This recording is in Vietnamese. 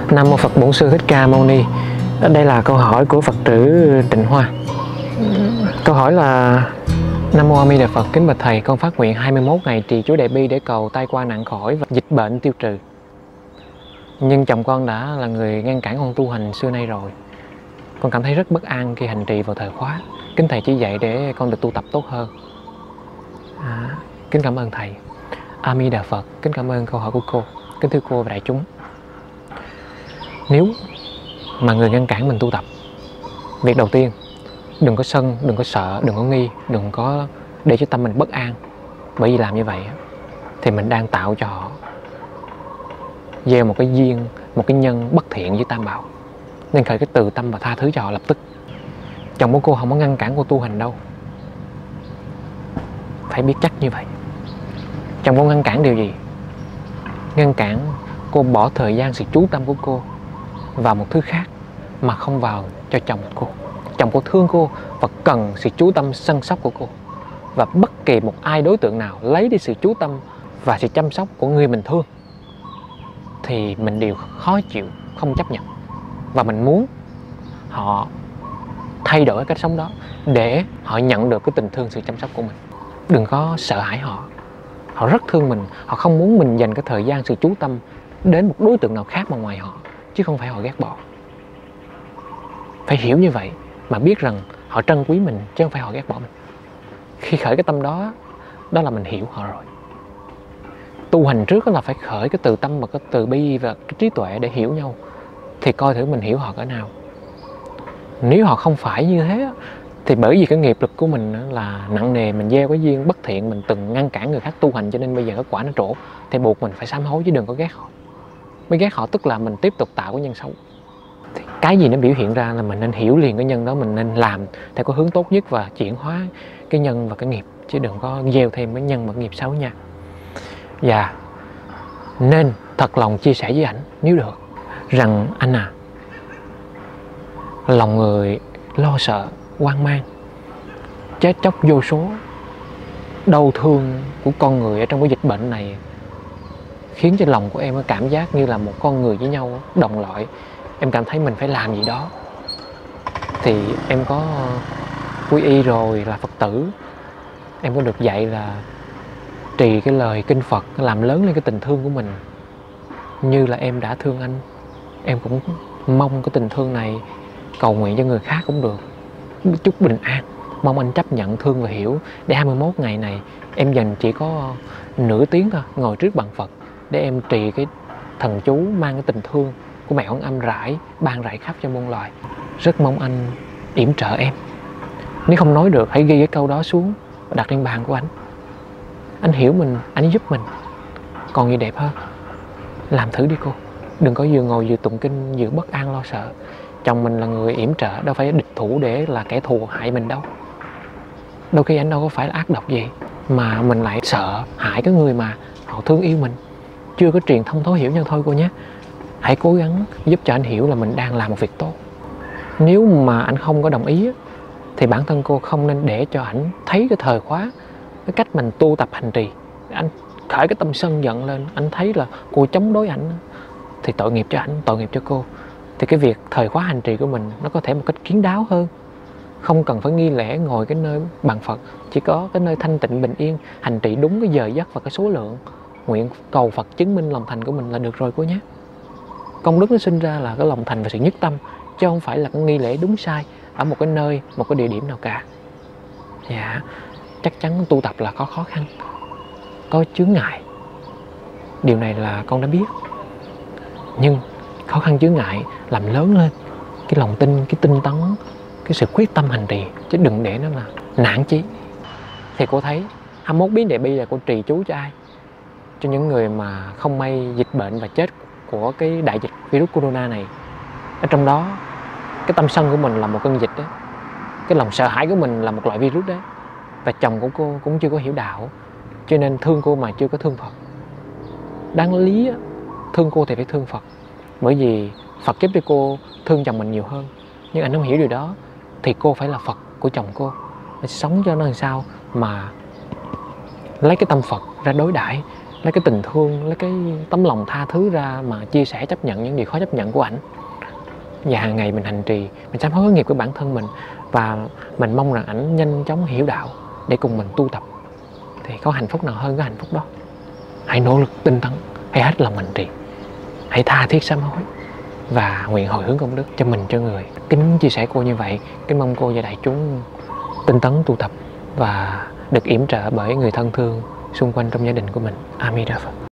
Nam Mô Phật Bổn Sư Thích Ca Mâu Ni. Đây là câu hỏi của Phật tử Trịnh Hoa. Câu hỏi là: Nam Mô A Di Đà Phật, kính bạch thầy, con phát nguyện 21 ngày trì chú Đại Bi để cầu tai qua nạn khỏi và dịch bệnh tiêu trừ. Nhưng chồng con đã là người ngăn cản con tu hành xưa nay rồi. Con cảm thấy rất bất an khi hành trì vào thời khóa. Kính thầy chỉ dạy để con được tu tập tốt hơn. Kính cảm ơn thầy. A Di Đà Phật, kính cảm ơn câu hỏi của cô. Kính thưa cô và đại chúng, nếu mà người ngăn cản mình tu tập, việc đầu tiên, đừng có sân, đừng có sợ, đừng có nghi, đừng có để cho tâm mình bất an. Bởi vì làm như vậy thì mình đang tạo cho họ gieo một cái duyên, một cái nhân bất thiện với tam bảo. Nên khởi cái từ tâm và tha thứ cho họ lập tức. Chồng của cô không có ngăn cản cô tu hành đâu, phải biết chắc như vậy. Chồng cô ngăn cản điều gì? Ngăn cản cô bỏ thời gian, sự chú tâm của cô vào một thứ khác mà không vào cho chồng cô. Chồng cô thương cô và cần sự chú tâm săn sóc của cô. Và bất kỳ một ai đối tượng nào lấy đi sự chú tâm và sự chăm sóc của người mình thương thì mình đều khó chịu, không chấp nhận. Và mình muốn họ thay đổi cách sống đó để họ nhận được cái tình thương, sự chăm sóc của mình. Đừng có sợ hãi họ. Họ rất thương mình. Họ không muốn mình dành cái thời gian, sự chú tâm đến một đối tượng nào khác mà ngoài họ, chứ không phải họ ghét bỏ. Phải hiểu như vậy mà biết rằng họ trân quý mình chứ không phải họ ghét bỏ mình. Khi khởi cái tâm đó, đó là mình hiểu họ rồi. Tu hành trước là phải khởi cái từ tâm và cái từ bi và cái trí tuệ để hiểu nhau. Thì coi thử mình hiểu họ cỡ nào. Nếu họ không phải như thế thì bởi vì cái nghiệp lực của mình là nặng nề, mình gieo cái duyên bất thiện, mình từng ngăn cản người khác tu hành, cho nên bây giờ cái quả nó trổ, thì buộc mình phải sám hối chứ đừng có ghét họ. Mới ghét họ tức là mình tiếp tục tạo cái nhân xấu. Thì cái gì nó biểu hiện ra là mình nên hiểu liền cái nhân đó, mình nên làm theo cái hướng tốt nhất và chuyển hóa cái nhân và cái nghiệp, chứ đừng có gieo thêm cái nhân và cái nghiệp xấu nha. Và nên thật lòng chia sẻ với ảnh nếu được rằng: anh à, lòng người lo sợ, hoang mang, chết chóc vô số, đau thương của con người ở trong cái dịch bệnh này khiến cho lòng của em có cảm giác như là một con người với nhau, đồng loại. Em cảm thấy mình phải làm gì đó. Thì em có quy y rồi, là Phật tử. Em có được dạy là trì cái lời kinh Phật, làm lớn lên cái tình thương của mình. Như là em đã thương anh, em cũng mong cái tình thương này cầu nguyện cho người khác cũng được. Chúc bình an. Mong anh chấp nhận, thương và hiểu. Để 21 ngày này em dành chỉ có nửa tiếng thôi, ngồi trước bàn Phật để em trì cái thần chú mang cái tình thương của mẹ Quan Âm rải, ban rải khắp cho muôn loài. Rất mong anh yểm trợ em. Nếu không nói được, hãy ghi cái câu đó xuống và đặt lên bàn của anh. Anh hiểu mình, anh giúp mình, còn gì đẹp hơn. Làm thử đi cô. Đừng có vừa ngồi vừa tụng kinh vừa bất an lo sợ. Chồng mình là người yểm trợ, đâu phải địch thủ để là kẻ thù hại mình đâu. Đôi khi anh đâu có phải là ác độc gì mà mình lại sợ hại cái người mà họ thương yêu mình. Chưa có truyền thông thấu hiểu nhau thôi cô nhé. Hãy cố gắng giúp cho anh hiểu là mình đang làm một việc tốt. Nếu mà anh không có đồng ý thì bản thân cô không nên để cho ảnh thấy cái thời khóa, cái cách mình tu tập hành trì. Anh khởi cái tâm sân giận lên, anh thấy là cô chống đối ảnh thì tội nghiệp cho ảnh, tội nghiệp cho cô. Thì cái việc thời khóa hành trì của mình nó có thể một cách kín đáo hơn. Không cần phải nghi lễ ngồi cái nơi bàn Phật, chỉ có cái nơi thanh tịnh bình yên, hành trì đúng cái giờ giấc và cái số lượng, nguyện cầu Phật chứng minh lòng thành của mình là được rồi cô nhé. Công đức nó sinh ra là cái lòng thành và sự nhất tâm, chứ không phải là cái nghi lễ đúng sai ở một cái nơi, một cái địa điểm nào cả. Dạ, chắc chắn tu tập là có khó khăn, có chướng ngại. Điều này là con đã biết. Nhưng khó khăn chướng ngại làm lớn lên cái lòng tin, cái tinh tấn, cái sự quyết tâm hành trì, chứ đừng để nó là nản chí. Thì cô thấy 21 biến Đại Bi là cô trì chú cho ai? Cho những người mà không may dịch bệnh và chết của cái đại dịch virus corona này. Ở trong đó cái tâm sân của mình là một cơn dịch đó, cái lòng sợ hãi của mình là một loại virus đấy. Và chồng của cô cũng chưa có hiểu đạo, cho nên thương cô mà chưa có thương Phật. Đáng lý thương cô thì phải thương Phật, bởi vì Phật giúp cho cô thương chồng mình nhiều hơn. Nhưng anh không hiểu điều đó thì cô phải là Phật của chồng cô, phải sống cho nó làm sao mà lấy cái tâm Phật ra đối đãi lấy cái tình thương, lấy cái tấm lòng tha thứ ra mà chia sẻ, chấp nhận những gì khó chấp nhận của ảnh. Và hàng ngày mình hành trì, mình sám hối cái nghiệp của bản thân mình, và mình mong rằng ảnh nhanh chóng hiểu đạo để cùng mình tu tập. Thì có hạnh phúc nào hơn cái hạnh phúc đó. Hãy nỗ lực tinh tấn, hãy hết lòng hành trì, hãy tha thiết sám hối và nguyện hồi hướng công đức cho mình, cho người. Kính chia sẻ cô như vậy, kính mong cô và đại chúng tinh tấn tu tập và được yểm trợ bởi người thân thương xung quanh trong gia đình của mình. Amida Phật.